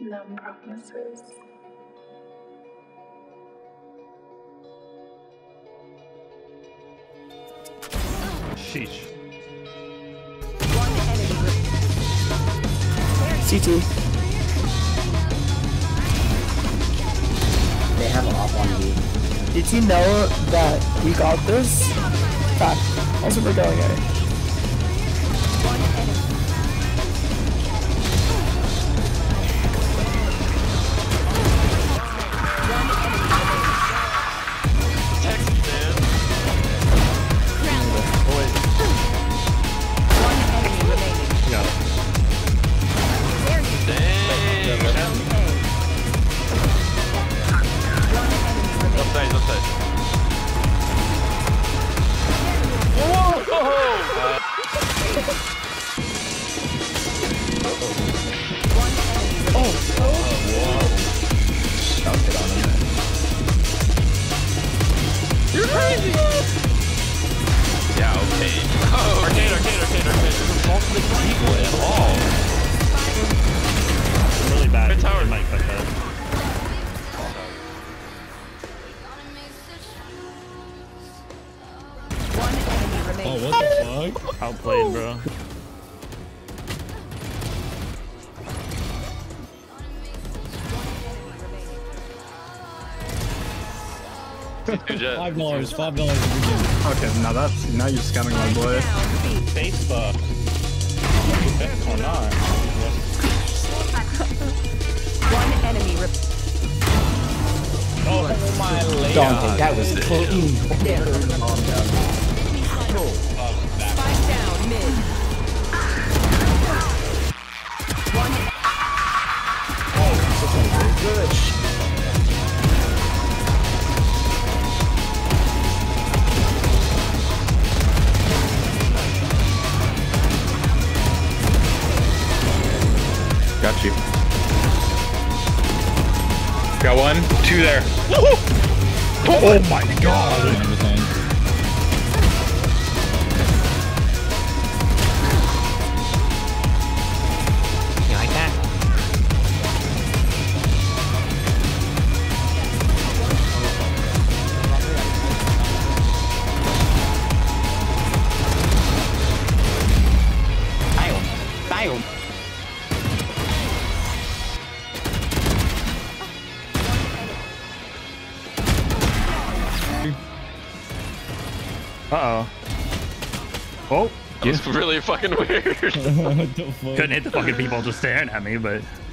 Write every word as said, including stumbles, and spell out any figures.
No promises. Sheesh. One enemy. C T. They have a off on B. Did you know that we got this? Fact. Also, we're going at it. One enemy. You're crazy! Yeah, okay. Oh, arcade, arcade, arcade, arcade. This is not the equal at all. Really bad. Good tower. Might cut that. One enemy remaining. Oh, what the fuck? Outplayed, bro. Five dollars, five dollars. Okay, now that's now you're scamming my boy. Facebook. Or not. One enemy. Oh my lady. Dante, that was clean. Spike down mid. One. This one's very good. Got you. Got one, two there. Oh my god! You like that? Bile. Bile. Uh-oh. Oh. It's really fucking weird. Couldn't hit the fucking people just staring at me, but